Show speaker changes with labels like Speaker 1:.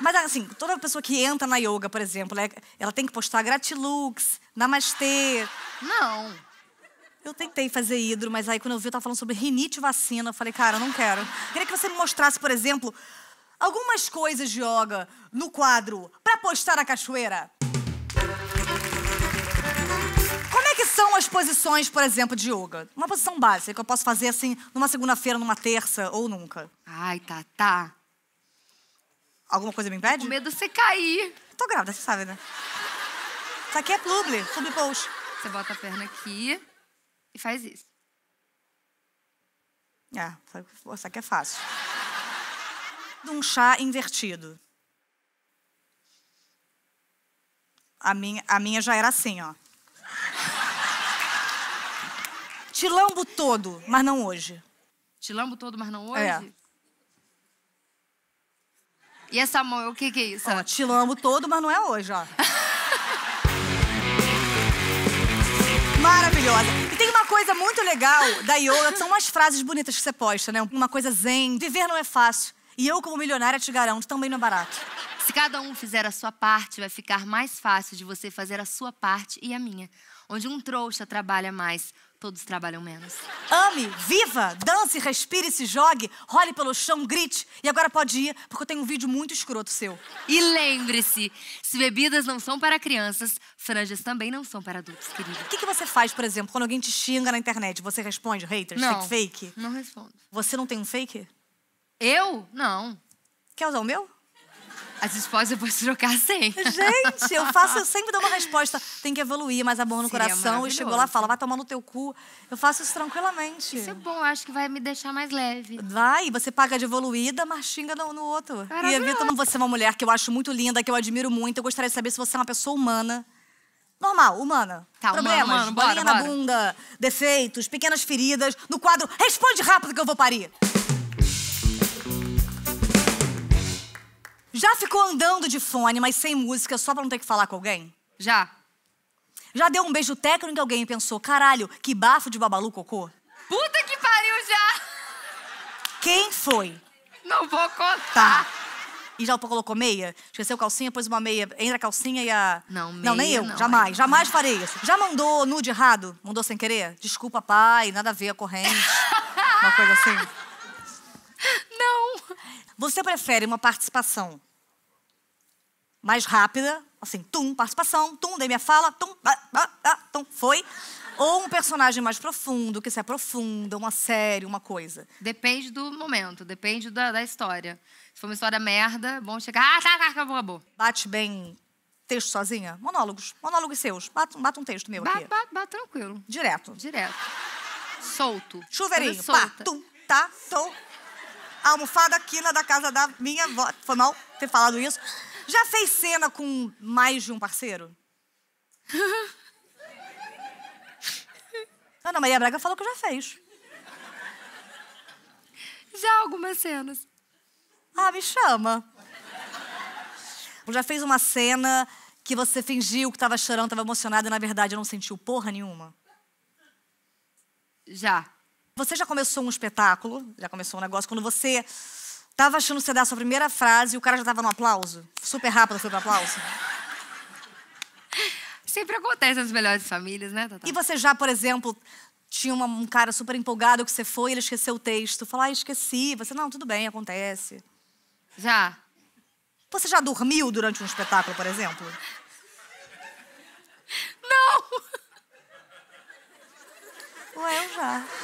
Speaker 1: Mas assim, toda pessoa que entra na yoga, por exemplo, ela tem que postar gratilux, namastê.
Speaker 2: Não.
Speaker 1: Eu tentei fazer hidro, mas aí quando eu vi, eu tava falando sobre rinite e vacina. Eu falei, cara, eu não quero. Queria que você me mostrasse, por exemplo, algumas coisas de yoga no quadro pra postar na cachoeira. Como é que são as posições, por exemplo, de yoga? Uma posição básica que eu posso fazer assim numa segunda-feira, numa terça ou nunca.
Speaker 2: Ai, Tatá.
Speaker 1: Alguma coisa me impede?
Speaker 2: Com medo de você cair.
Speaker 1: Tô grávida, você sabe, né? Isso aqui é publi post.
Speaker 2: Você bota a perna aqui e faz isso.
Speaker 1: Isso aqui é fácil. Um chá invertido. A minha já era assim, ó. Te lambo todo, mas não hoje.
Speaker 2: Te lambo todo, mas não hoje?
Speaker 1: É.
Speaker 2: E essa mão, o que é isso?
Speaker 1: Ó, te lambo todo, mas não é hoje, ó. Maravilhosa. E tem uma coisa muito legal da yoga, que são umas frases bonitas que você posta, né? Uma coisa zen. Viver não é fácil. E eu, como milionária, te garanto, também não é barato.
Speaker 2: Se cada um fizer a sua parte, vai ficar mais fácil de você fazer a sua parte e a minha. Onde um trouxa trabalha mais, todos trabalham menos.
Speaker 1: Ame, viva, dance, respire, se jogue, role pelo chão, grite. E agora pode ir, porque eu tenho um vídeo muito escroto seu.
Speaker 2: E lembre-se, se bebidas não são para crianças, franjas também não são para adultos, querido.
Speaker 1: O que você faz, por exemplo, quando alguém te xinga na internet? Você responde haters,
Speaker 2: Não,
Speaker 1: fake?
Speaker 2: Não respondo.
Speaker 1: Você não tem um fake?
Speaker 2: Eu? Não.
Speaker 1: Quer usar o meu?
Speaker 2: As esposas depois trocar sem.
Speaker 1: Gente, eu sempre dou uma resposta. Tem que evoluir, mais amor no coração. E chegou lá e fala, vai tomar no teu cu. Eu faço isso tranquilamente.
Speaker 2: Isso é bom, eu acho que vai me deixar mais leve.
Speaker 1: Vai, você paga de evoluída, mas xinga no outro. E evita você é uma mulher que eu acho muito linda, que eu admiro muito. Eu gostaria de saber se você é uma pessoa humana. Normal, humana.
Speaker 2: Tá,
Speaker 1: problemas,
Speaker 2: humano,
Speaker 1: bolinha
Speaker 2: bora.
Speaker 1: na bunda, defeitos, pequenas feridas. No quadro, responde rápido que eu vou parir. Já ficou andando de fone, mas sem música, só pra não ter que falar com alguém?
Speaker 2: Já.
Speaker 1: Já deu um beijo técnico em alguém e pensou, caralho, que bafo de babalu cocô?
Speaker 2: Puta que pariu, já!
Speaker 1: Quem foi?
Speaker 2: Não vou contar.
Speaker 1: Tá. E já colocou meia? Esqueceu calcinha, pôs uma meia entre a calcinha e a...
Speaker 2: Não, meia
Speaker 1: não, nem eu.
Speaker 2: não,
Speaker 1: Jamais. Jamais farei isso. Já mandou nude errado? Mandou sem querer? Desculpa, pai, nada a ver, a corrente. Uma coisa assim.
Speaker 2: Não.
Speaker 1: Você prefere uma participação mais rápida, assim, participação, dei minha fala, foi? Ou um personagem mais profundo, que se aprofunda, uma série, uma coisa?
Speaker 2: Depende do momento, depende da história. Se for uma história merda, é bom chegar... acabou.
Speaker 1: Bate bem texto sozinha? Monólogos seus. Bata um texto meu aqui.
Speaker 2: Tranquilo.
Speaker 1: Direto.
Speaker 2: Solto.
Speaker 1: Chuveirinho,
Speaker 2: Solta.
Speaker 1: A almofada quina da casa da minha avó. Foi mal ter falado isso. Já fez cena com mais de um parceiro? Ana Maria Braga falou que já fez.
Speaker 2: Já algumas cenas.
Speaker 1: Ah, me chama. Já fez uma cena que você fingiu que tava chorando, tava emocionada e na verdade não sentiu porra nenhuma?
Speaker 2: Já.
Speaker 1: Você já começou um espetáculo, já começou um negócio, quando você tava achando que você dar a sua primeira frase e o cara já tava no aplauso? Super rápido foi pro aplauso?
Speaker 2: Sempre acontece nas melhores famílias, né, Tatá?
Speaker 1: E você já, por exemplo, tinha um cara super empolgado que você foi e ele esqueceu o texto. Falou, esqueci. Você, não, tudo bem, acontece.
Speaker 2: Já.
Speaker 1: Você já dormiu durante um espetáculo, por exemplo?
Speaker 2: Não!
Speaker 1: Ué, eu já.